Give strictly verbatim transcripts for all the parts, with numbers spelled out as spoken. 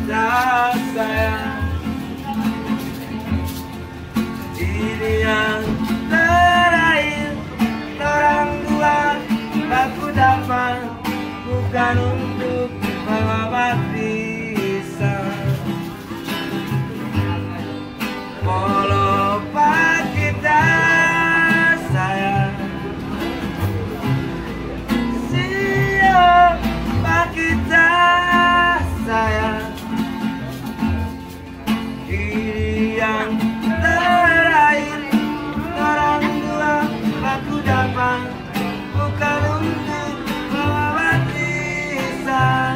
kita sayang. Ini yang terakhir orang dua aku dapat, bukan untuk mengamat pisah. Walau kita sayang, siapa kita sayang. Ini yang terakhir orang dua aku dapat, bukan untuk melewat kisah.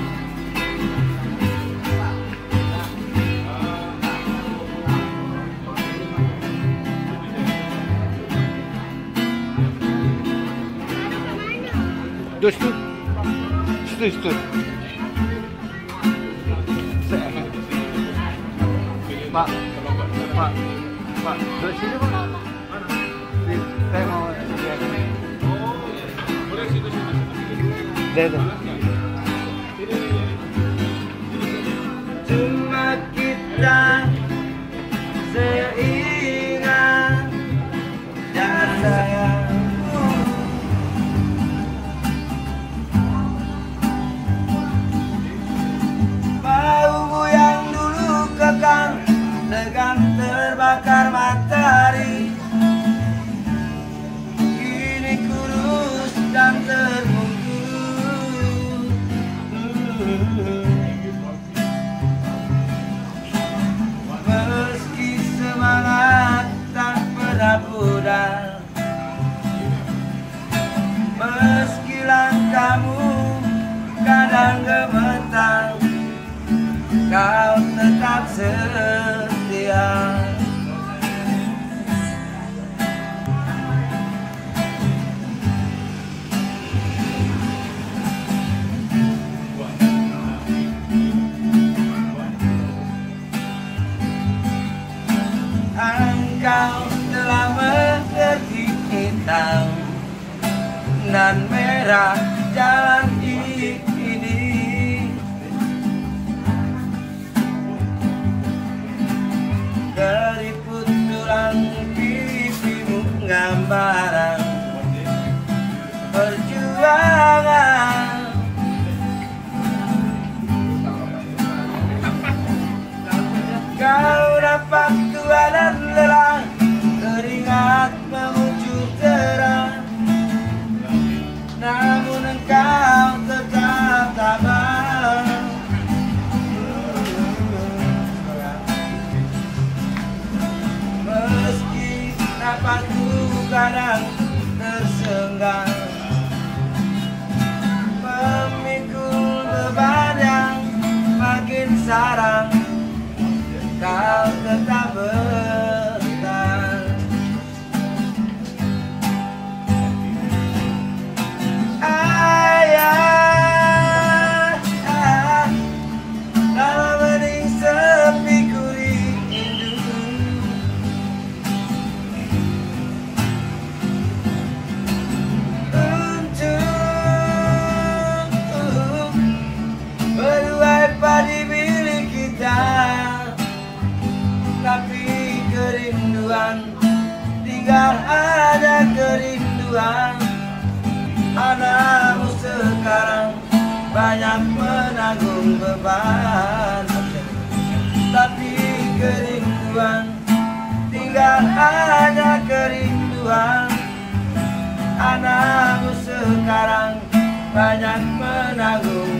Dus tuh, situ situ. Pak, Pak, Pak, dari sini Pak. Di, saya mau lihat. Oh, boleh situ situ. Deh. Cuma kita seingat dan sayang. Baumu yang dulu kekal, tegang terbakar matahari, kini kurus dan terbungkus. Meski semangat tak pernah pudar, meski langkahmu kadang gemetar, kau tetap setia. Engkau telah mengerti hitam dan merah jalan ini. Keriput tulang pipimu gambaran perjuangan. Kau dapat tua dan lelah, keringat memuncul terang, namun engkau tetap tabah. Meski napasku kadang tersenggah, memikul beban yang makin sarang, kau tetap bertahan. Ayah, dalam bening sepi ku rindu, untuk menuai padi milik kita. Tapi kerinduan tinggal ada kerinduan. Anakmu sekarang banyak menanggung beban, tapi kerinduan tinggal hanya kerinduan. Anakmu sekarang banyak menanggung